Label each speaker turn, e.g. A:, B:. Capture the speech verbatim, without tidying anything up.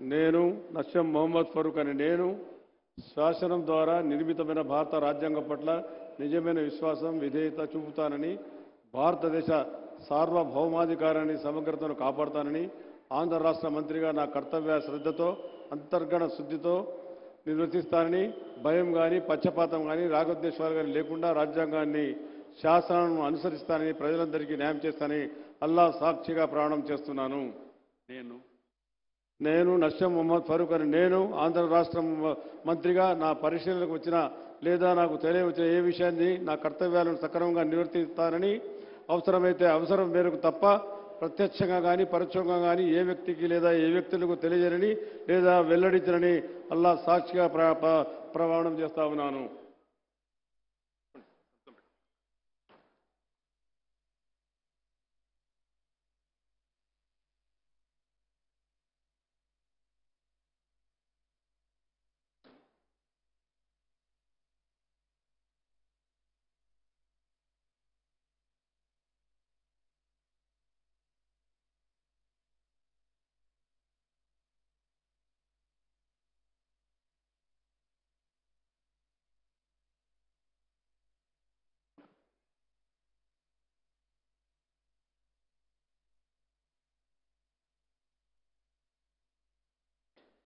A: నేను నస్యం మొహమ్మద్ ఫరూక్ అని నేను శాసనం ద్వారా నిర్మితమైన భారత రాజ్యాంగం పట్ల నిజమైన విశ్వాసం విధేయత చూపుతానని, భారతదేశ సార్వభౌమాధికారాన్ని సమగ్రతను కాపాడుతానని, ఆంధ్ర రాష్ట్ర మంత్రిగా నా కర్తవ్య శ్రద్ధతో అంతర్గత శుద్ధితో నిర్వర్తిస్తానని, భయం కానీ పక్షపాతం కానీ రాగద్వేషాలు కానీ లేకుండా రాజ్యాంగాన్ని శాసనాలను అనుసరిస్తానని, ప్రజలందరికీ న్యాయం చేస్తానని అల్లా సాక్షిగా ప్రమాణం చేస్తున్నాను.
B: నేను
A: నేను నస్యం మొహమ్మద్ ఫరూక్ అని నేను ఆంధ్ర రాష్ట్ర మంత్రిగా నా పరిశీలనకు వచ్చిన లేదా నాకు తెలియవచ్చిన ఏ విషయాన్ని నా కర్తవ్యాలను సక్రమంగా నిర్వర్తిస్తానని, అవసరమైతే అవసరం మేరకు తప్ప ప్రత్యక్షంగా కానీ పరోక్షంగా కానీ ఏ వ్యక్తికి లేదా ఏ వ్యక్తులకు తెలియజేయని లేదా వెల్లడించనని అల్లా సాక్షిగా ప్ర ప్రమాణం చేస్తా ఉన్నాను.